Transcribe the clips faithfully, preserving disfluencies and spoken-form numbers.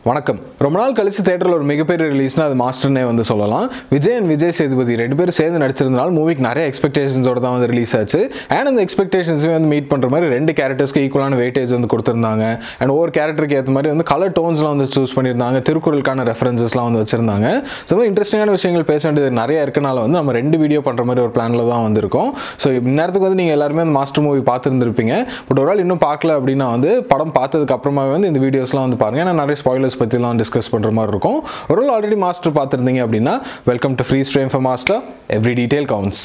வணக்கம். ரொம்ப நாள் கழிச்சு தியேட்டரில் ஒரு மிகப்பெரிய ரிலீஸ்னா அது மாஸ்டர்னே வந்து சொல்லலாம். விஜய் அண்ட் விஜய் சேதுபதி ரெண்டு பேரும் சேர்ந்து நடிச்சிருந்தனால மூவிக்கு நிறைய எக்ஸ்பெக்டேஷன்ஸோட தான் வந்து ரிலீஸ் ஆச்சு. அண்ட் அந்த எக்ஸ்பெக்டேஷன்ஸையும் வந்து மீட் பண்ணுற மாதிரி ரெண்டு கேரக்டர்ஸ்க்கு ஈக்குவலான வெயிட்டேஜ் வந்து கொடுத்துருந்தாங்க. அண்ட் ஒவ்வொரு கேரக்டருக்கு ஏற்ற மாதிரி வந்து கலர் டோன்ஸ்லாம் வந்து சூஸ் பண்ணியிருந்தாங்க. திருக்குறளுக்கான ரெஃபரன்சஸ்லாம் வந்து வச்சிருந்தாங்க. ஸோ இன்ட்ரெஸ்டிங்கான விஷயங்கள் பேச வேண்டியது நிறைய இருக்கனால வந்து நம்ம ரெண்டு வீடியோ பண்ணுற மாதிரி ஒரு பிளானில் தான் வந்திருக்கோம். ஸோ இந்நேரத்துக்கு வந்து நீங்கள் எல்லாருமே அந்த மாஸ்டர் மூவி பார்த்துருந்துருப்பீங்க. பட் ஒரு ஆள் இன்னும் பார்க்கல அப்படின்னா வந்து படம் பார்த்ததுக்கு அப்புறமாவே வந்து இந்த வீடியோஸ்லாம் வந்து பாருங்கள். ஏன்னா நிறைய ஸ்பாயிலர்ஸ் பற்றிலாம் டிஸ்கஸ் பண்ணுற மாதிரி இருக்கும். ஒரு வேளை ஆல்ரெடி மாஸ்டர் பார்த்துருந்தீங்க அப்படின்னா welcome to freeze frame for Master. Every detail counts.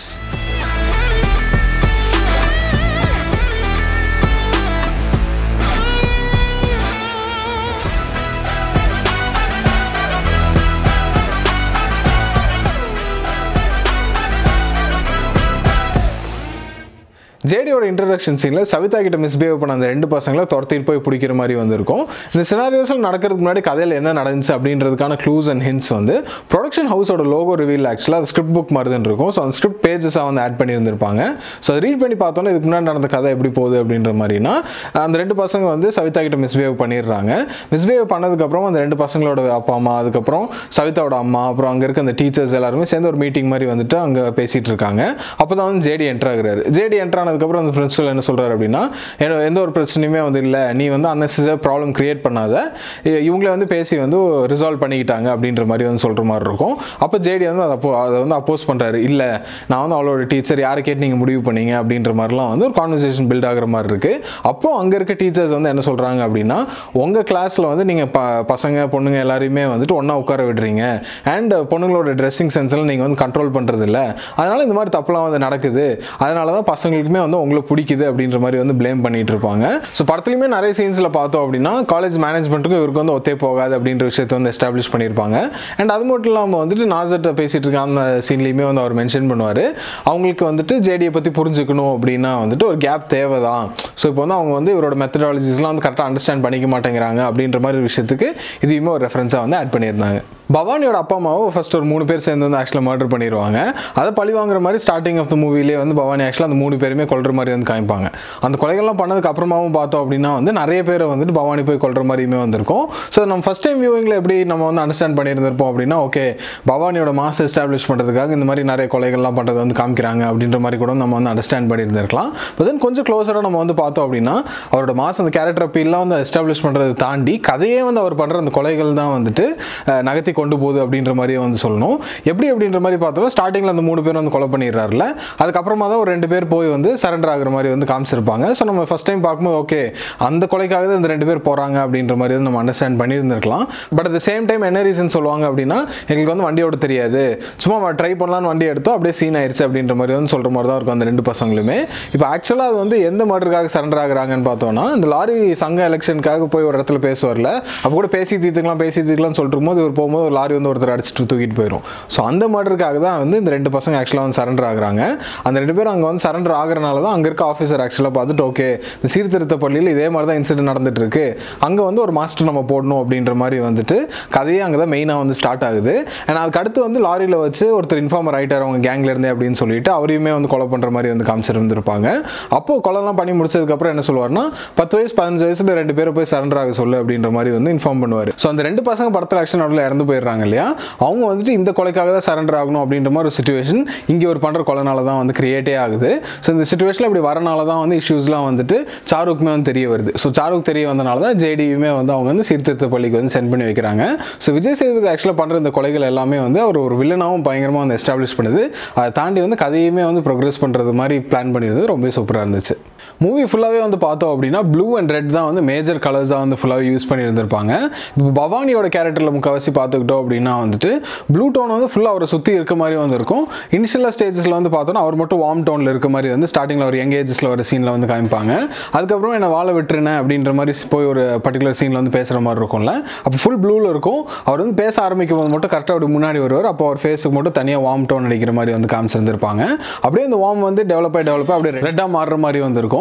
ஜேடியோட இன்ட்ரடக்ஷன் சீனில் சவிதா கிட்ட மிஸ்பிஹேவ் பண்ண அந்த ரெண்டு பசங்களை துரத்திட்டு போய் பிடிக்கிற மாதிரி வந்திருக்கும். இந்த சினாரியோஸில் நடக்கிறதுக்கு முன்னாடி கதையில் என்ன நடந்துச்சு அப்படின்றதுக்கான க்ளூஸ் அண்ட் ஹிண்ட்ஸ் வந்து ப்ரொடக்ஷன் ஹவுஸோட லோகோ ரிவீல் ஆக்சுவலாக அது ஸ்கிரிப்ட் புக் மாதிரி தான் இருக்கும். ஸோ அந்த ஸ்கிரிப்ட் பேஜஸாக வந்து ஆட் பண்ணியிருந்திருப்பாங்க. ஸோ அதை ரீட் பண்ணி பார்த்தோன்னா இதுக்கு முன்னாடி நடந்த கதை எப்படி போகுது அப்படின்ற மாதிரினா அந்த ரெண்டு பசங்க வந்து சவிதா கிட்ட மிஸ்பிஹேவ் பண்ணிடுறாங்க. மிஸ்பிஹேவ் பண்ணதுக்கப்புறம் அந்த ரெண்டு பசங்களோட அப்பா அம்மா, அதுக்கப்புறம் சவிதாவோட அம்மா, அப்புறம் அங்கே இருக்க அந்த டீச்சர்ஸ் எல்லாருமே சேர்ந்து ஒரு மீட்டிங் மாதிரி வந்துட்டு அங்கே பேசிகிட்டு இருக்காங்க. அப்போ தான் வந்து ஜேடி என்ட்ரு ஆகுறாரு. ஜேடி என்ட்ரு அதுக்கப்புறம் அந்த பிரின்சிபல் என்ன சொல்றாரு அப்படின்னா, எந்த ஒரு பிரச்சனையுமே வந்து இல்லை, நீ வந்து அன்னெசரி ப்ராப்ளம் கிரியேட் பண்ணாத, இவங்களே வந்து பேசி வந்து ரிசால்வ் பண்ணிக்கிட்டாங்க அப்படின்ற மாதிரி வந்து சொல்கிற மாதிரி இருக்கும். அப்போ ஜேடி வந்து அதை அதை வந்து அப்போஸ் பண்ணுறாரு. இல்லை, நான் வந்து அவளோட டீச்சர், யாரை கேட்டு நீங்கள் முடிவு பண்ணீங்க அப்படின்ற மாதிரிலாம் வந்து ஒரு கான்வர்சேஷன் பில்ட் ஆகிற மாதிரி இருக்குது. அப்போ அங்கே இருக்க டீச்சர்ஸ் வந்து என்ன சொல்கிறாங்க அப்படின்னா, உங்கள் கிளாஸில் வந்து நீங்கள் ப பசங்க பொண்ணுங்க எல்லாரையுமே வந்துட்டு ஒன்றா உட்கார விடுறீங்க. அண்ட் பொண்ணுங்களோட ட்ரெஸ்ஸிங் சென்ஸில் நீங்கள் வந்து கண்ட்ரோல் பண்ணுறது இல்லை. அதனால் இந்த மாதிரி தப்புலாம் வந்து நடக்குது. அதனால தான் பசங்களுக்குமே வந்து உங்களை பிடிக்குது அப்படின்ற மாதிரி வந்து ப்ளேம் பண்ணிட்டு இருப்பாங்க. ஸோ படத்துலையுமே நிறைய சீன்ஸில் பார்த்தோம் அப்படின்னா காலேஜ் மேனேஜ்மெண்ட்டுக்கும் இவருக்கு வந்து ஒத்தே போகாது அப்படின்ற விஷயத்தை வந்து எஸ்டாப்ளிஷ் பண்ணியிருப்பாங்க. அண்ட் அது மட்டும் இல்லாமல் வந்துட்டு நாசர்ட்ட பேசிட்டு இருக்க அந்த சீன்லையுமே வந்து அவர் மென்ஷன் பண்ணுவார், அவங்களுக்கு வந்துட்டு ஜேடியை பற்றி புரிஞ்சுக்கணும் அப்படின்னா வந்துட்டு ஒரு கேப் தேவை தான். ஸோ இப்போ வந்து அவங்க வந்து இவரோட மெத்தடாலஜிஸ்லாம் வந்து கரெக்டாக அண்டர்ஸ்டாண்ட் பண்ணிக்க மாட்டேங்கிறாங்க அப்படின்ற மாதிரி விஷயத்துக்கு இதையுமே ஒரு ரெஃபரன்ஸாக வந்து ஆட் பண்ணியிருந்தாங்க. பவானியோட அப்பா அம்மாவை ஃபர்ஸ்ட் ஒரு மூணு பேர் சேர்ந்து வந்து ஆக்சுவலாக மர்டர் பண்ணிடுவாங்க. அதை பழி வாங்குற மாதிரி ஸ்டார்டிங் ஆஃப் த மூவிலே வந்து பவானி ஆக்சுவலாக அந்த மூணு பேருமே கொல்ற மாதிரி வந்து காமிப்பாங்க. அந்த கொலைகள்லாம் பண்ணதுக்கு அப்புறமாவும் பார்த்தோம் அப்படின்னா வந்து நிறைய பேரை வந்துட்டு பவானி போய் கொல்ற மாதிரியுமே வந்திருக்கும். ஸோ நம்ம ஃபஸ்ட் டைம் வியூவிங்கில் எப்படி நம்ம வந்து அண்டர்ஸ்டாண்ட் பண்ணியிருந்திருப்போம் அப்படின்னா, ஓகே பவானியோட மாஸ் எஸ்டாப்ளிஷ் பண்ணுறதுக்காக இந்த மாதிரி நிறைய கொலைகள்லாம் பண்ணுறது வந்து காமிக்கிறாங்க அப்படின்ற மாதிரி கூட நம்ம வந்து அண்டர்ஸ்டாண்ட் பண்ணியிருந்திருக்கலாம். பட் தென் கொஞ்சம் க்ளோஸராக நம்ம வந்து பார்த்தோம் அப்படின்னா அவரோட மாஸ் அந்த கேரக்டர் அப்பீல்லாம் வந்து எஸ்டாப்ளிஷ் பண்ணுறது தாண்டி கதையே வந்து அவர் பண்ணுற அந்த கொலைகள் தான் வந்துட்டு நகர்த்தி கொண்டு போகுது அப்படின்ற மாதிரியே வந்து சொல்லணும். எப்படி அப்படின்ற மாதிரி பார்த்தோம்னா ஸ்டார்டிங்கில் அந்த மூணு பேர் வந்து கொலை பண்ணிடுறாருல, அதுக்கப்புறமா தான் ஒரு ரெண்டு பேர் போய் வந்து சரண்டர் ஆகிற மாதிரி வந்து காமிச்சிருப்பாங்க. ஸோ நம்ம ஃபஸ்ட் டைம் பார்க்கும்போது ஓகே அந்த கொலைக்காக தான் இந்த ரெண்டு பேர் போகிறாங்க அப்படின்ற மாதிரி வந்து நம்ம அண்டர்ஸ்டாண்ட் பண்ணியிருந்திருக்கலாம். But at the same time என்ன ரீசன் சொல்லுவாங்க அப்படின்னா, எங்களுக்கு வந்து வண்டியோட தெரியாது, சும்மா ட்ரை பண்ணலான்னு வண்டி எடுத்தோம் அப்படியே சீன் ஆயிடுச்சு அப்படின்ற மாதிரி வந்து சொல்கிற மாதிரி தான் இருக்கும் அந்த ரெண்டு பசங்களுமே. இப்போ ஆக்சுவலாக அது வந்து எந்த மர்டருக்காக சரண்டர் ஆகுறாங்கன்னு பார்த்தோம்னா, இந்த லாரி சங்க எலெக்ஷனுக்காக போய் ஒரு இடத்துல பேசுவார்ல, அப்போ கூட பேசி தீர்த்துக்கலாம் பேசி தீர்க்கலாம்னு சொல்லிட்டு போது இவர் போகும்போது ஒரு லாரி வந்து ஒருத்தர் அடிச்சுட்டு தூக்கிட்டு போயிடும். ஸோ அந்த மர்டருக்காக தான் வந்து இந்த ரெண்டு பசங்க ஆக்சுவலாக வந்து சரண்டர் ஆகுறாங்க. அந்த ரெண்டு பேரும் அங்கே வந்து சரண்டர் ஆகிறனால தான் அங்கே இருக்க ஆஃபீஸர் ஆக்சுவலாக பார்த்துட்டு ஓகே இந்த சீர்திருத்த பள்ளியில் இதே மாதிரி தான் இன்சிடென்ட் நடந்துட்டு இருக்கு, அங்கே வந்து ஒரு மாஸ்டர் நம்ம போடணும் அப்படின்ற மாதிரி வந்துட்டு கதையே அங்கே தான் மெயினாக வந்து ஸ்டார்ட் ஆகுது. அண்ட் அதுக்கு அடுத்து வந்து லாரியில் வச்சு ஒருத்தர் இன்ஃபார்மர் ஆகிட்டார் அவங்க கேங்ல இருந்தே அப்படின்னு சொல்லிட்டு அவரையுமே வந்து கொலை பண்ணுற மாதிரி வந்து காமிச்சிருந்துருப்பாங்க. அப்போ கொலைலாம் பண்ணி முடிச்சதுக்கப்புறம் என்ன சொல்லுவார்னா, பத்து வயசு பதினஞ்சு வயசுல ரெண்டு பேரை போய் சரண்டர் ஆக சொல்லு அப்படின்ற மாதிரி வந்து இன்ஃபார்ம் பண்ணுவார். ஸோ அந்த ரெண்டு பசங்க படத்தில் ஆக்ஷன் நடுவில் இறந்து போயிடுறாங்க இல்லையா, அவங்க வந்துட்டு இந்த கொலைக்காக தான் சரண்டர் ஆகணும் அப்படின்ற மாதிரி ஒரு சிச்சுவேஷன் இங்கே ஒரு பண்ணுற கொலைனால தான் வந்து கிரியேட்டே ஆகுது. ஸோ இந்த சிச்சுவேஷனில் இப்படி வரனால தான் வந்து இஷ்யூஸ்லாம் வந்துட்டு சாருக்குமே வந்து தெரிய வருது. ஸோ சாருக்கு தெரிய வந்தனால தான் ஜேடியுமே வந்து அவங்க வந்து சீர்திருத்த பள்ளிக்கு வந்து சென்ட் பண்ணி வைக்கிறாங்க. ஸோ விஜய் சேதுபதி ஆக்சுவலாக பண்ணுற இந்த கொலைகள் எல்லாமே வந்து அவர் ஒரு வில்லனாகவும் பயங்கரமாக வந்து எஸ்டாப்ளிஷ் பண்ணுது. அதை தாண்டி வந்து கதையுமே வந்து ப்ரோக்ரஸ் பண்ணுறது மாதிரி பிளான் பண்ணியிருந்தது ரொம்ப சூப்பராக இருந்துச்சு. மூவி ஃபுல்லாகவே வந்து பார்த்தோம் அப்படின்னா ப்ளூ அண்ட் ரெட் தான் வந்து மேஜர் கலர்ஸாக வந்து ஃபுல்லாகவே யூஸ் பண்ணியிருந்திருப்பாங்க. இப்போ பவானியோட கேரக்டரில் முக்கால்வாசி பார்த்துக்கிட்டோம் அப்படின்னா வந்துட்டு ப்ளூ டோன் வந்து ஃபுல்லாக அவரை சுற்றி இருக்க மாதிரி வந்து இருக்கும். இனிஷியலாக ஸ்டேஜஸில் வந்து பார்த்தோன்னா அவர் மட்டும் வார்ம் டோனில் இருக்க மாதிரி வந்து ஸ்டார்டிங்கில் ஒரு யங் ஏஜஸில் வர சீனில் வந்து காமிப்பாங்க. அதுக்கப்புறம் என்ன வாழ விட்டுருனேன் அப்படின்ற மாதிரி போய் ஒரு பர்டிகுலர் சீனில் வந்து பேசுகிற மாதிரி இருக்கும்ல, அப்போ ஃபுல் ப்ளூவில் இருக்கும். அவர் வந்து பேச ஆரம்பிக்கும் போது மட்டும் கரெக்டாக அப்படி முன்னாடி வருவார். அப்போ அவர் ஃபேஸுக்கு மட்டும் தனியாக வார்ம் டோன் அடிக்கிற மாதிரி வந்து காமிச்சிருந்திருப்பாங்க. அப்படியே அந்த வார்ம் வந்து டெவலப் ஆகி டெவலப் ஆகி அப்படியே ரெட்டாக மாறுற மாதிரி வந்து இருக்கும்.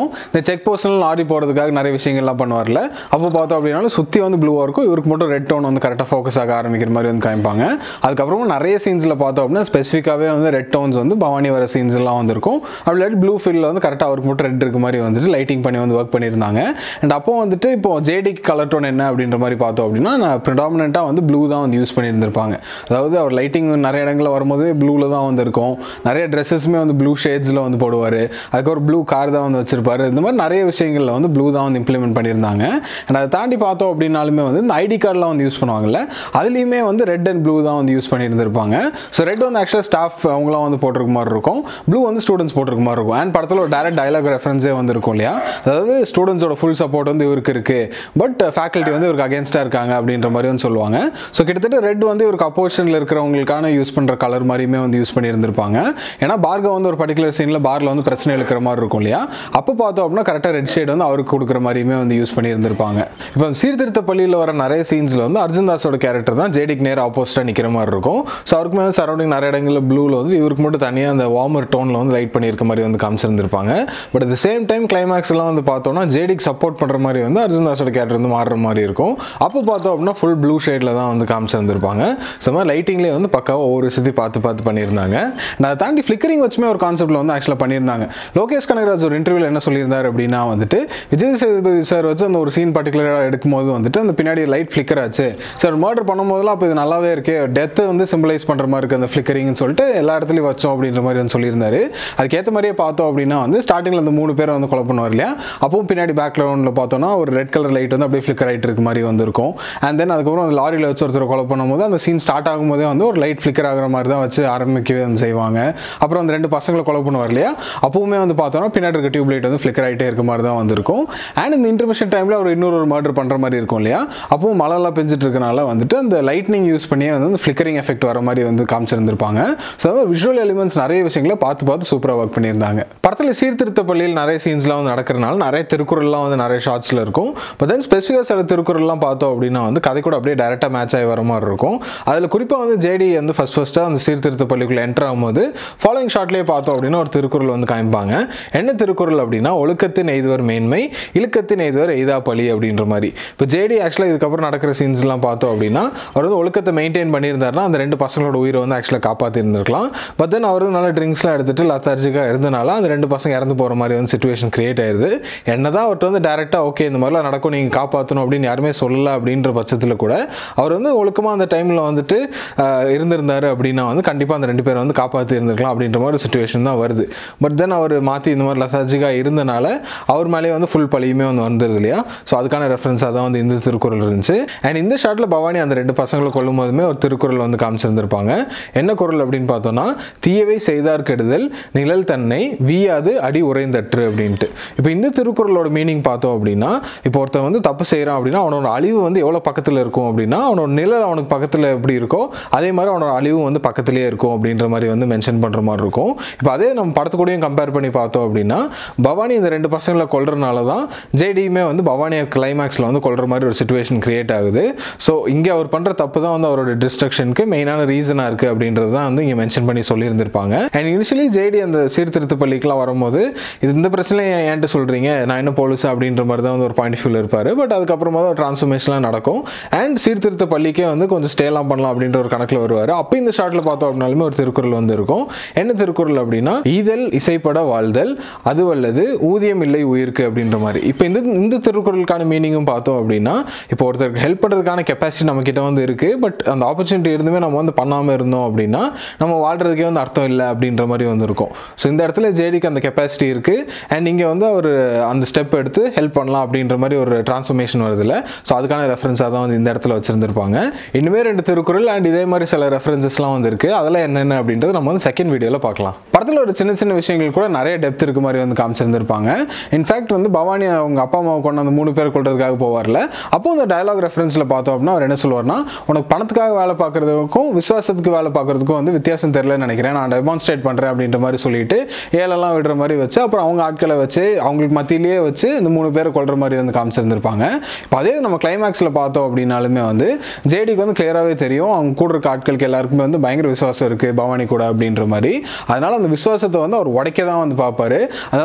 இருக்கும். இந்த செக் போஸ்ட்ல லாரி போகிறதுக்காக நிறைய விஷயங்கள்லாம் பண்ணுவார்ல, அப்போ பார்த்தோம் அப்படின்னாலும் சுற்றி வந்து ப்ளூவாக இருக்கும், இவருக்கு மட்டும் ரெட் டோன் வந்து கரெக்டாக ஃபோக்கஸ் ஆக ஆரம்பிக்கிற மாதிரி வந்து காமிப்பாங்க. அதுக்கப்புறமா நிறைய சீன்ஸில் பார்த்தோம் அப்படின்னா ஸ்பெசிஃபிக்காகவே வந்து ரெட் டோன்ஸ் வந்து பவானி வர சீன்ஸ் எல்லாம் வந்துருக்கும். அப்படி இல்லாட்டி ப்ளூ ஃபீல்டில் வந்து கரெக்டாக அவருக்கு மட்டும் ரெட் இருக்க மாதிரி வந்துட்டு லைட்டிங் பண்ணி வந்து ஒர்க் பண்ணியிருந்தாங்க. அண்ட் அப்போ வந்துட்டு இப்போ ஜேடிக்கு கலர் டோன் என்ன அப்படின்ற மாதிரி பார்த்தோம் அப்படின்னா ப்ரிடாமினெண்ட்டாக வந்து ப்ளூ தான் வந்து யூஸ் பண்ணியிருந்திருப்பாங்க. அதாவது அவர் லைட்டிங் நிறைய இடங்களில் வரும்போது ப்ளூவில் தான் வந்து இருக்கும், நிறைய ட்ரெஸ்ஸஸுமே வந்து ப்ளூ ஷேட்ஸில் வந்து போடுவார், அதுக்கப்புறம் ப்ளூ கார் தான் வந்து வச்சிருப்பாரு. இந்த மாதிரி நிறைய விஷயங்களில் வந்து ப்ளூ தான் வந்து இம்ப்ளிமெண்ட் பண்ணியிருந்தாங்க. அண்ட் அதை தாண்டி பார்த்தோம் அப்படின்னாலுமே வந்து இந்த ஐடி கார்டெலாம் வந்து யூஸ் பண்ணுவாங்கல்ல, அதுலேயுமே வந்து ரெட் அண்ட் ப்ளூ தான் வந்து யூஸ் பண்ணியிருந்திருப்பாங்க. ஸோ ரெட் வந்து ஆக்சுவலாக ஸ்டாஃப் அவங்களாம் வந்து போட்டிருக்க மாதிரி இருக்கும், ப்ளூ வந்து ஸ்டூடெண்ட்ஸ் போட்டிருக்க மாதிரி இருக்கும். அண்ட் படத்தில் ஒரு டேரக்ட் டயலாக் ரெஃபரன்ஸே வந்து இருக்கும் இல்லையா, அதாவது ஸ்டூடெண்ட்ஸோட ஃபுல் சப்போர்ட் வந்து இவருக்கு இருக்குது, பட் ஃபேக்கல்ட்டி வந்து இவருக்கு அகேன்ஸ்டாக இருக்காங்க அப்படின்ற மாதிரி வந்து சொல்லுவாங்க. ஸோ கிட்டத்தட்ட ரெட் வந்து இவருக்கு அப்போசிஷனில் இருக்கிறவங்களுக்கான யூஸ் பண்ணுற கலர் மாதிரியுமே வந்து யூஸ் பண்ணியிருந்திருப்பாங்க. ஏன்னா பார்கவ் வந்து ஒரு பர்டிகுலர் சீனில் பாரில் வந்து பிரச்சனை இருக்கிற மாதிரி இருக்கும் இல்லையா, அப்போ பார்த்தோம் அப்படின்னா கரெக்டாக ரெட் ஷேட் வந்து அவருக்கு கொடுக்குற மாதிரியுமே வந்து யூஸ் பண்ணியிருந்திருப்பாங்க. இப்போ சீர்திருத்த பள்ளியில் வர நிறைய சீன்ஸில் வந்து அர்ஜுன் தாஸோட கேரக்டர் தான் ஜேடிக்கு நேர் ஆப்போசிட்டாக நிற்கிற மாதிரி இருக்கும். ஸோ அவருக்குமே வந்து சரௌண்டிங் நிறைய இடங்களில் ப்ளூவில் வந்து இவருக்கு மட்டும் தனியாக அந்த வார்மர் டோனில் வந்து லைட் பண்ணியிருக்க மாதிரி வந்து காமிச்சிருந்திருப்பாங்க. But at the same time climax எல்லாம் வந்து பார்த்தோம்னா ஜேடிக்கு சப்போர்ட் பண்ணுற மாதிரி வந்து அர்ஜுன் தாஸோட கேரக்டர் வந்து மாறுற மாதிரி இருக்கும். அப்போ பார்த்தோம் அப்படின்னா ஃபுல் ப்ளூ ஷேடில் தான் வந்து காமிச்சிருந்திருப்பாங்க. ஸோ மாதிரி லைட்டிங்லேயே வந்து பக்காவாக ஒவ்வொரு விஷயத்தையும் பார்த்து பார்த்து பண்ணியிருந்தாங்க. நான் தாண்டி ஃப்ளிக்கரிங் வச்சுமே ஒரு கான்செப்ட்டில் வந்து ஆக்சுவலாக பண்ணியிருந்தாங்க. லோகேஷ் கனகராஜ் ஒரு இன்டர்வியூவில் என்ன சொல்லியிருந்தார் அப்படின்னா வந்துட்டு விஜய் சேதுபதி சார் வச்சு அந்த ஒரு சீன் பர்டிகுலராக எடுக்கும்போது வந்துட்டு அந்த பின்னாடி லைட் ஃப்ளிக்கர் ஆச்சு சார், மர்டர் பண்ணும்போதெல்லாம் அப்போ இது நல்லாவே இருக்கே, டெத்தை வந்து சிம்பிளைஸ் பண்ணுற மாதிரி இருக்குது அந்த ஃப்ளிக்கரிங்னு சொல்லிட்டு எல்லா இடத்துலையும் வச்சோம் அப்படின்ற மாதிரி வந்து சொல்லியிருந்தாரு. அதுக்கேற்ற மாதிரியே பார்த்தோம் அப்படின்னா வந்து ஸ்டார்டிங்கில் அந்த மூணு பேரை வந்து கொலை பண்ணுவார் இல்லையா, அப்பவும் பின்னாடி பேக்ரவுண்டில் பார்த்தோன்னா ஒரு ரெட் கலர் லைட் வந்து அப்படியே ஃப்ளிக்கர் ஆகிட்டு இருக்க மாதிரி வந்துருக்கும். அண்ட் தென் அதுக்கப்புறம் அந்த லாரியில் வச்சு ஒருத்தர் கொலை பண்ணும்போது அந்த சீன் ஸ்டார்ட் ஆகும்போதே வந்து ஒரு லைட் ஃப்ளிக்கர் ஆகிற மாதிரி தான் வச்சு ஆரம்பிக்கவே வந்து செய்வாங்க. அப்புறம் அந்த ரெண்டு பசங்களை கொலை பண்ணுவார் இல்லையா, அப்பவுமே வந்து பார்த்தோன்னா பின்னாடி இருக்க டியூப் லைட் வந்து ஃப்ளிக்கர் ஆகிட்டே இருக்க மாதிரி தான் வந்திருக்கும். அண்ட் இந்த இன்டர்மிஷன் டைமில் ஒரு இன்னொரு ஒரு மர்டர் பண்ணுற மாதிரி இருக்கும் இல்லையா, அப்பவும் மழைலாம் பெஞ்சிட்டு இருக்கனால வந்துட்டு அந்த லைட்னிங் யூஸ் பண்ணியே வந்து அந்த ஃப்ளிக்கரிங் எஃபெக்ட் வர மாதிரி வந்து காமிச்சிருந்திருப்பாங்க. ஸோ விஷுவல் எலிமெண்ட்ஸ் நிறைய விஷயங்களை பார்த்து பார்த்து சூப்பராக ஒர்க் பண்ணியிருந்தாங்க. படத்தில் சீர்திருத்த பள்ளியில் நிறைய சீன்ஸ்லாம் வந்து நடக்கிறனால நிறைய திருக்குறள்லாம் வந்து நிறைய ஷார்ட்ஸில் இருக்கும். பட் தென் ஸ்பெசிஃபிக்காக சில திருக்குறள்லாம் பார்த்தோம் அப்படின்னா வந்து கதை கூட அப்படியே டேரெக்டாக மேட்ச் ஆகி வர மாதிரி இருக்கும். அதில் குறிப்பாக வந்து ஜேடி வந்து ஃபஸ்ட் ஃபஸ்ட்டாக அந்த சீர்திருத்த பள்ளிக்குள்ளே என்டர் ஆகும்போது ஃபாலோயிங் ஷார்ட்லேயே பார்த்தோம் அப்படின்னா ஒரு திருக்குறள் வந்து காமிப்பாங்க. என்ன திருக்குறள் அப்படின்னா ஒழுக்கத்தின் எய்துவர் மேன்மை, இழுக்கத்தின் எய்துவர் எய்தா பழி அப்படின்ற மாதிரி. இப்போ ஜேடி ஆக்சுவலாக இதுக்கப்புறம் நடக்கிற சீன்ஸ்லாம் பார்த்தோம் அப்படின்னா அவர் வந்து ஒழுக்கத்தை மெயின்டைன் பண்ணியிருந்தாருன்னா அந்த ரெண்டு பசங்களோட உயிரை வந்து ஆக்சுவலாக காப்பாற்றி இருந்திருக்கலாம். பட் தென் அவர் வந்து நல்ல ட்ரிங்க்ஸ்லாம் எடுத்துட்டு லத்தார்ஜிக்காக இருந்தனால அந்த ரெண்டு பசங்க இறந்து போகிற மாதிரி வந்து சிச்சுவேஷன் கிரியேட் ஆயிடுது. என்னதான் அவர்கிட்ட வந்து டேரெக்டாக ஓகே இந்த மாதிரிலாம் நடக்கும் நீங்கள் காப்பாற்றணும் அப்படின்னு யாருமே சொல்லலை அப்படின்ற பட்சத்தில் கூட அவர் வந்து ஒழுக்கமாக அந்த டைமில் வந்துட்டு இருந்திருந்தார் அப்படின்னா வந்து கண்டிப்பாக அந்த ரெண்டு பேரை வந்து காப்பாற்றி இருந்திருக்கலாம் அப்படின்ற மாதிரி ஒரு சிச்சுவேஷன் தான் வருது. பட் தென் அவர் மாற்றி இந்த மாதிரி லத்தார்ஜிக்காக இருந்தனால அவர் மேலேயே வந்து ஃபுல் பழியுமே வந்து வந்துருது இல்லையா. ஸோ அதுக்கான ரெஃபரன்ஸாக தான் வந்து இந்த திருக்குறள் இருந்துச்சு. அண்ட் இந்த ஷார்ட்டில் பவானி அந்த ரெண்டு பசங்களை கொல்லும் போதுமே ஒரு திருக்குறள் வந்து காமிச்சிருந்திருப்பாங்க. என்ன குறள் அப்படின்னு பார்த்தோம்னா தீயவை செய்தார் கெடுதல் நிழல் தன்னை வீயாது அடி உறைந்தற்று அப்படின்ட்டு. இப்போ இந்த திருக்குறளோட மீனிங் பார்த்தோம் அப்படின்னா இப்போ ஒருத்தன் வந்து தப்பு செய்கிறான் அப்படின்னா அவனோட அழிவு வந்து எவ்வளோ பக்கத்தில் இருக்கும் அப்படின்னா அவனோட நிழல் அவனுக்கு பக்கத்தில் எப்படி இருக்கோ அதே மாதிரி அவனோட அழிவு வந்து பக்கத்திலே இருக்கும் அப்படின்ற மாதிரி வந்து மென்ஷன் பண்ணுற மாதிரி இருக்கும். இப்போ அதே நம்ம படத்துக்கூடையும் கம்பேர் பண்ணி பார்த்தோம் அப்படின்னா பவானி இந்த ரெண்டு பசங்களை கொல்றதுனால தான் ஜேடியுமே வந்து பவானியை கிளைமேக்ஸில் வந்து கொல்ற மாதிரி ஒரு சிச்சுவேஷன் கிரியேட் ஆகுது. ஸோ இங்கே அவர் பண்ணுற தப்பு தான் வந்து அவரோட டிஸ்ட்ரக்ஷனுக்கு மெயினான ரீசனாக இருக்குது அப்படின்றது தான் வந்து இங்கே மென்ஷன் பண்ணி சொல்லியிருந்திருப்பாங்க. அண்ட் இனிஷியலி ஜேடி அந்த சீர்திருத்த பள்ளிக்கெலாம் வரும்போது இது இந்த பிரச்சனை ஏன்ட்டு சொல்கிறீங்க நான் என்ன போலீஸ் அப்படின்ற மாதிரி தான் வந்து ஒரு பாயிண்ட் ஆஃப் வியூவில் இருப்பார். பட் அதுக்கப்புறமா தான் ஒரு டிரான்ஸ்ஃபர்மேஷன்லாம் நடக்கும். அண்ட் சீர்திருத்த பள்ளிக்கே வந்து கொஞ்சம் ஸ்டேலாம் பண்ணலாம் அப்படின்ற ஒரு கணக்கில் வருவார். அப்போ இந்த ஷார்ட்டில் பார்த்தோம் அப்படின்னாலுமே ஒரு திருக்குறள் வந்து இருக்கும். என்ன திருக்குறள் அப்படின்னா ஈதல் இசைப்பட வாழ்தல் அது வல்லது ஊதியம் இல்லை உயிருக்கு அப்படின்ற மாதிரி. இப்போ இந்த இந்த திருக்குறளுக்கான மீனிங்கும் பார்த்தோம் அப்படின்னா இப்போ ஒருத்தருக்கு ஹெல்ப் பண்ணுறதுக்கான கெப்பாசிட்டி நம்ம கிட்ட வந்து இருக்குது. பட் அந்த ஆப்பர்ச்சுனிட்டி இருந்துமே நம்ம வந்து பண்ணாமல் இருந்தோம் அப்படின்னா நம்ம வாழ்றதுக்கே வந்து அர்த்தம் இல்லை அப்படின்ற மாதிரி வந்து இருக்கும். ஸோ இந்த இடத்துல ஜேடிக்கு அந்த கெப்பாசிட்டி இருக்குது. அண்ட் இங்கே வந்து அவர் அந்த ஸ்டெப் எடுத்து ஹெல்ப் பண்ணலாம் அப்படின்ற மாதிரி ஒரு டிரான்ஸ்ஃபர்மேஷன் வருது இல்லை. ஸோ அதுக்கான ரெஃபரன்ஸாக தான் வந்து இந்த இடத்துல வச்சுருந்துருப்பாங்க. இன்னுமே ரெண்டு திருக்குறள் அண்ட் இதே மாதிரி சில ரெஃபரன்சஸ்லாம் வந்து இருக்குது. அதெல்லாம் என்னென்ன அப்படின்றது நம்ம வந்து செகண்ட் வீடியோவில் பார்க்கலாம். படத்தில் ஒரு சின்ன சின்ன விஷயங்கள் கூட நிறைய டெப்த் இருக்க மாதிரி வந்து காமிச்சிருந்திருப்பாங்க. இன்ஃபேக்ட் வந்து பவானி அவங்க அப்பா அம்மாவை கொண்டு அந்த மூணு பேர் கொள்றதுக்காக போவார்ல, அப்போ அந்த டயலாக் ரெஃபரன்ஸில் பார்த்தோம் அப்படின்னா அவர் என்ன சொல்லுவார்னா உனக்கு பணத்துக்காக வேலை பார்க்குறதுக்கும் விசுவாசத்துக்கு வேலை பார்க்குறதுக்கும் வந்து வித்தியாசம் தெரியலன்னு நினைக்கிறேன், நான் டெமான்ஸ்ட்ரேட் பண்ணுறேன் அப்படின்ற மாதிரி சொல்லிட்டு ஏழெல்லாம் விடுற மாதிரி வச்சு அப்புறம் அவங்க ஆட்களை வச்சு அவங்களுக்கு மத்தியிலேயே வச்சு இந்த மூணு பேரை கொள்ற மாதிரி வந்து காமிச்சிருந்திருப்பாங்க. இப்போ அதே நம்ம கிளைமேக்ஸில் பார்த்தோம் அப்படின்னாலுமே வந்து ஜேடிக்கு வந்து கிளியராகவே தெரியும் அவங்க கூட இருக்க ஆட்களுக்கு எல்லாருக்குமே வந்து பயங்கர விசுவாசம் இருக்குது பவானி கூட அப்படின்ற மாதிரி. அதனால அந்த விசுவாசத்தை வந்து அவர் உடைக்க தான் வந்து பார்ப்பாரு. அதாவது அர்ஜுன்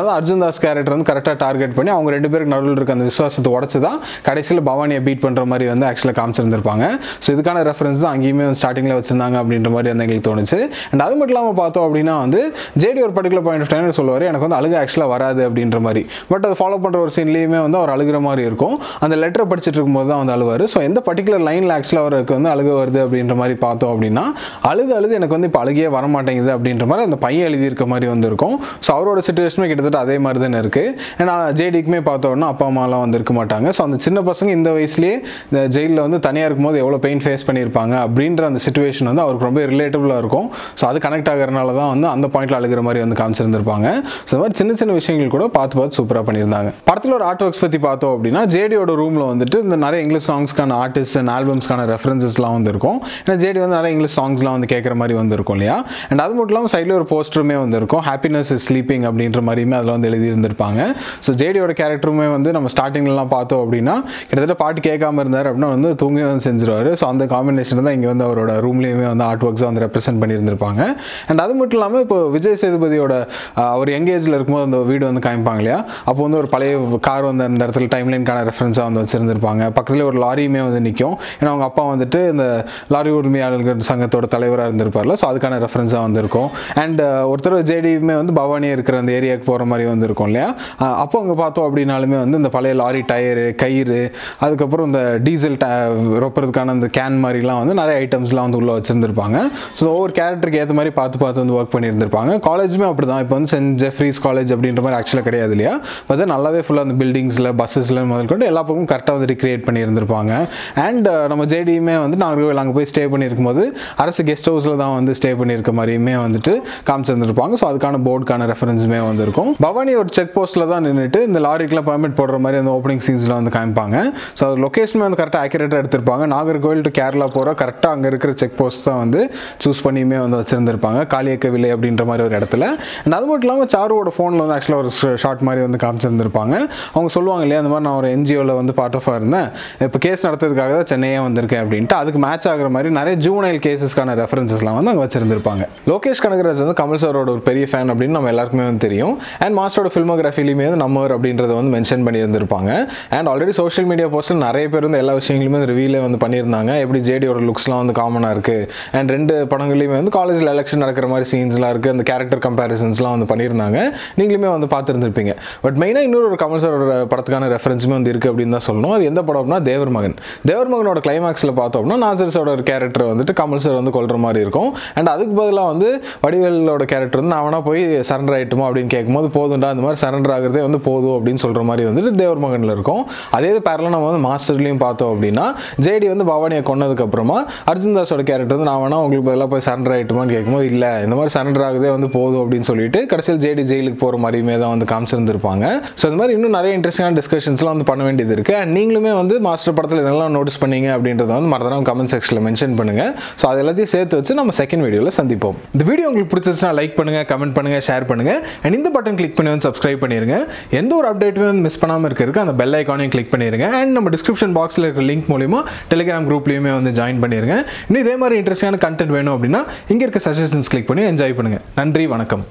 தாஸ் கேரக்டர் வந்து கரெக்டாக டார்கெட் பண்ணி அவங்க ரெண்டு பேருக்கு நடுவில் இருக்க அந்த விசுவாசத்தை உடச்சு தான் கடைசியில் பவானியை பீட் பண்ணுற மாதிரி வந்து ஆக்சுவலாக காமிச்சிருந்திருப்பாங்க. ஸோ இதுக்கான ரெஃபரன்ஸ் தான் அங்கேயுமே வந்து ஸ்டார்டிங்கில் வச்சிருந்தாங்க அப்படின்ற மாதிரி வந்து எங்களுக்கு தோணுச்சு. அண்ட் அது மட்டும் இல்லாமல் பார்த்தோம் அப்படின்னா வந்து ஜேடி ஒரு பர்டிகுலர் பாயிண்ட் ஆஃப் டைம் சொல்லுவார் எனக்கு வந்து அழுக ஆக்சுவலாக வராது அப்படின்ற மாதிரி. பட் அதை ஃபாலோ பண்ணுற ஒரு சீன்லேயுமே வந்து அவர் அழுகிற மாதிரி இருக்கும். அந்த லெட்டரை படிச்சுட்டு இருக்கும்போது தான் வந்து அழுவார். ஸோ எந்த பர்டிகுலர் லைனில் ஆக்சுவலாக அவருக்கு வந்து அழுக வருது அப்படின்ற மாதிரி பார்த்தோம் அப்படின்னா அழுது அழுது எனக்கு வந்து இப்போ அழுகையே வர மாட்டேங்குது அப்படின்ற மாதிரி அந்த பையன் எழுதியிருக்க மாதிரி வந்து இருக்கும். ஸோ அவரோட சிச்சுவேஷனுமே கிட்டத்தட்ட அதே மாதிரி தானே இருக்குது. ஏன்னா ஜேடிக்குமே பார்த்தோன்னா அப்பா அம்மாலாம் வந்து இருக்க மாட்டாங்க. ஸோ அந்த சின்ன பசங்க இந்த வயசுலேயே இந்த ஜெயிலில் வந்து தனியாக இருக்கும்போது எவ்வளோ பெயின் ஃபேஸ் பண்ணியிருப்பாங்க அப்படின்ற அந்த சிச்சுவேஷன் வந்து அவருக்கு ரொம்ப ரிலேட்டபுளாக இருக்கும். ஸோ அது கனெக்ட் ஆகிறனால தான் வந்து அந்த பாயிண்ட்டில் அழுகிற மாதிரி வந்து காமிச்சிருந்திருப்பாங்க. ஸோ இந்த மாதிரி சின்ன சின்ன விஷயங்கள் கூட பார்த்து பார்த்து சூப்பராக பண்ணியிருந்தாங்க. படத்தில் ஒரு ஆர்ட் ஒர்க்ஸ் பற்றி பார்த்தோம் அப்படின்னா ஜேடியோட ரூமில் வந்துட்டு இந்த நிறைய இங்கிலீஷ் சாங்ஸ்க்கான ஆர்டிஸ்ட் அண்ட் ஆல்பம்ஸ்க்கான ரெஃபரன்சஸ்லாம் வந்து இருக்கும். ஏன்னா ஜேடி வந்து நிறைய இங்கிலீஷ் சாங்ஸ்லாம் வந்து கேட்குற மாதிரி வந்து இருக்கும் இல்லையா. அண்ட் அது மட்டும் இல்லாமல் சைடில் ஒரு போஸ்டருமே வந்து இருக்கும். ஹாப்பினஸ் இஸ் ஸ்லீப்பிங் அப்படின்ற மாதிரியுமே அதில் வந்து எழுதியிருந்திருப்பாங்க. ஸோ ஜேடியோட கேரக்டருமே வந்து நம்ம ஸ்டார்டிங்லாம் பார்த்தோம் அப்படின்னா கிட்டத்தட்ட பாட்டு கேட்காம இருந்தார் அப்படின்னா வந்து தூங்கி வந்து செஞ்சிருவார். ஸோ அந்த காம்பினேஷன் தான் இங்கே வந்து அவரோட ரூம்லேயுமே வந்து ஆர்ட் ஒர்க்ஸை வந்து ரெப்ரசென்ட் பண்ணியிருந்திருப்பாங்க. அண்ட் அது மட்டும் இல்லாமல் இப்போ விஜய் சேதுபதியோட அவர் எங்கேஜில் இருக்கும்போது அந்த வீடு வந்து காமிப்பாங்க இல்லையா. அப்போ வந்து ஒரு பழைய கார் வந்து அந்த இடத்துல டைம்லைனுக்கான ரெஃபரன்ஸாக வந்து வச்சுருந்துருப்பாங்க. பக்கத்தில் ஒரு லாரியுமே வந்து நிற்கும். ஏன்னா அவங்க அப்பா வந்துட்டு இந்த லாரி உரிமையாளர்கள் சங்கத்தோட தலைவராக இருந்திருப்பார்ல. ஸோ அதுக்கான ரெஃபரன்ஸாக வந்திருக்கும். அண்ட் ஒருத்தர் ஜேடியுமே வந்து பவானி இருக்கிற அந்த ஏரியாவுக்கு போகிற மாதிரி வந்து இருக்கும் இல்லையா. அப்போ அங்கே பார்த்தோம் அப்படின்னாலுமே வந்து இந்த பழைய லாரி டயரு கயிறு அதுக்கப்புறம் இந்த டீசல் ட ரொப்புறதுக்கான அந்த கேன் மாதிரிலாம் வந்து நிறைய ஐட்டம்ஸ்லாம் வந்து உள்ளே வச்சுருந்துருப்பாங்க. ஸோ ஒவ்வொரு கேரக்டருக்கு ஏற்ற மாதிரி பார்த்து பார்த்து வந்து ஒர்க் பண்ணியிருந்திருப்பாங்க. காலேஜுமே அப்படி தான். இப்போ வந்து சென்ட் ஜெஃப்ரீஸ் காலேஜ் அப்படின்ற மாதிரி ஆக்சுவலாக கிடையாது இல்லையா. பட் நல்லாவே ஃபுல்லாக அந்த பில்டிங்ஸில் பஸ்ஸஸில் முதல் கொண்டு எல்லா பக்கமும் கரெக்டாக வந்து ரிக்ரியேட் பண்ணியிருந்திருப்பாங்க. அண்ட் நம்ம ஜேடியுமே வந்து நாங்கள் அங்கே போய் ஸ்டே பண்ணியிருக்கும் போது அரசு கெஸ்ட் ஹவுஸில் தான் வந்து ஸ்டே பண்ணியிருக்க மாதிரியுமே வந்துட்டு காமிச்சிருந்துருப்பாங்க. ஸோ அதுக்கான போர்டுக்கான ரெஃபரன்ஸுமே வந்திருக்கும். பவானி ஒரு செக் போஸ்ட்டில் தான் நின்றுட்டு இந்த லாரிக்கெலாம் பர்மிட் போடுற மாதிரி அந்த ஓப்பனிங் சீன்ஸில் வந்து காமிப்பாங்க. ஸோ அது லொக்கேஷனுமே வந்து கரெக்டாக ஆக்யூரேட்டாக எடுத்திருப்பாங்க. நாகர்கோவில் டு கேரளா போகிற கரெக்டாக அங்கே இருக்கிற செக் போஸ்ட் தான் வந்து சூஸ் பண்ணியுமே வந்து வச்சுருந்துருப்பாங்க. காளியக்கவில்லை அப்படின்ற மாதிரி ஒரு இடத்துல. அண்ட் அது மட்டும் இல்லாமல் சாருவோட ஃபோனில் வந்து ஆக்சுவலாக ஒரு ஷார்ட் மாதிரி வந்து காமிச்சிருந்துருப்பாங்க. அவங்க சொல்லுவாங்க இல்லையா அந்த மாதிரி நான் ஒரு என்ஜிஓவில் வந்து பார்ட் ஆஃபாக இருந்தேன், இப்போ கேஸ் நடத்துறதுக்காக தான் சென்னையே வந்திருக்கேன் அப்படின்ட்டு அதுக்கு மேட்ச் ஆகிற மாதிரி நிறைய ஜூனைல் கேசஸ்க்கான ரெஃபரன்சஸ்லாம் வந்து அங்கே வச்சிருந்திருப்பாங்க. லோகேஷ் கனகராஜ் வந்து கமல் சாரோட ஒரு பெரிய ஃபேன் அப்படின்னு நம்ம எல்லாருக்குமே வந்து தெரியும். அண்ட் மாஸ்டரோட ஃபில்மோகிராஃபிலையுமே வந்து நம்மவர் அப்படின்றத வந்து மென்ஷன் பண்ணியிருந்திருப்பாங்க. அண்ட் ஆல்ரெடி சோஷியல் மீடியா போஸ்ட்டில் நிறைய பேர் வந்து எல்லா விஷயங்களுமே ரிவீலே வந்து பண்ணியிருந்தாங்க. எப்படி ஜேடியோட லுக்ஸ்லாம் வந்து காமனாக இருக்குது. அண்ட் ரெண்டு படங்களையுமே வந்து காலேஜில் எலெக்ஷன் நடக்கிற மாதிரி சீன்ஸ்லாம் இருக்குது. அந்த கேரக்டர் கம்பேரிசன்ஸ்லாம் வந்து பண்ணியிருந்தாங்க. நீங்களுமே வந்து பார்த்துருந்துருப்பீங்க. பட் மெயினாக இன்னொரு ஒரு கமல் சாரோட படத்துக்கான ரெஃபரன்ஸுமே வந்து இருக்குது அப்படின்னு தான் சொல்லணும். அது எந்த படம்னா தேவர் மகன். தேவர் மகனோட கிளைமேக்ஸில் பார்த்தோம்னா நாசர்ஸோட ஒரு கேரக்டர் வந்துட்டு கமல் சார் வந்து கொள்கிற மாதிரி இருக்கும். அண்ட் அதுக்கு பதிலாக வந்து வடிவேலோட கேரக்டர் வந்து நான் வேணா போய் சரண்டர் ஆகிட்டுமா அப்படின்னு கேட்கும்போது போதுண்டா அந்த மாதிரி சரண்டர் ஆகிறதே வந்து போதும் அப்படின்னு சொல்கிற மாதிரி வந்துட்டு தேவர் மகனில் இருக்கும். அதே இது பேரலாக நம்ம வந்து மாஸ்டர்லையும் பார்த்தோம் அப்படின்னா ஜேடி வந்து பவானியை கொன்னதுக்கப்புறமா அர்ஜுன் தாஸோட கேரக்டர் வந்து நான் வேணா உங்களுக்கு பதிலாக போய் சரண்டர் ஆகிட்டுமான்னு கேட்கும்போது இல்லை இந்த மாதிரி சரண்டர் ஆகுதே வந்து போதும் அப்படின்னு சொல்லிட்டு கடைசியில் ஜேடி ஜெயிலுக்கு போகிற மாதிரியுமே தான் வந்து காமிச்சிருந்திருப்பாங்க. ஸோ இந்த மாதிரி இன்னும் நிறைய இன்ட்ரெஸ்டிங்கான டிஸ்கஷன்ஸ்லாம் வந்து பண்ண வேண்டியது இருக்குது. அண்ட் நீங்களுமே வந்து மாஸ்டர் படத்தில் என்னெல்லாம் நோட்டீஸ் பண்ணீங்க அப்படின்றத வந்து மறந்துடாம கமெண்ட் செக்ஷனில் மென்ஷன் பண்ணுங்கள். ஸோ அது எல்லாத்தையும் சேர்த்து வச்சு நம்ம செகண்ட் வீடியோவில் சந்திப்போம். இந்த வீடியோ உங்களுக்கு பிடிச்சிருச்சுன்னா லைக் பண்ணுங்கள், கமெண்ட் பண்ணுங்கள், ஷேர் பண்ணுங்கள். அண்ட் இந்த பட்டன் கிளிக் பண்ணி வந்து சப்ஸ்கிரைப் பண்ணிடுங்க. எந்த ஒரு அப்டேட்டுமே வந்து மிஸ் பண்ணாமல் இருக்கிறதுக்கு அந்த பெல் ஐக்கானையும் கிளிக் பண்ணிடுங்க. அண்ட் நம்ம டிஸ்கிரிப்ஷன் பாக்ஸில் இருக்கிற லிங்க் மூலிமா டெலிகிராம் குரூப்லையுமே வந்து ஜாயின் பண்ணிடுங்க. இன்னும் இதே மாதிரி இன்ட்ரெஸ்டிங்கான கண்டென்ட் வேணும் அப்படின்னா இங்கே இருக்க சஜஷன்ஸ் கிளிக் பண்ணி என்ஜாய் பண்ணுங்கள். நன்றி, வணக்கம்.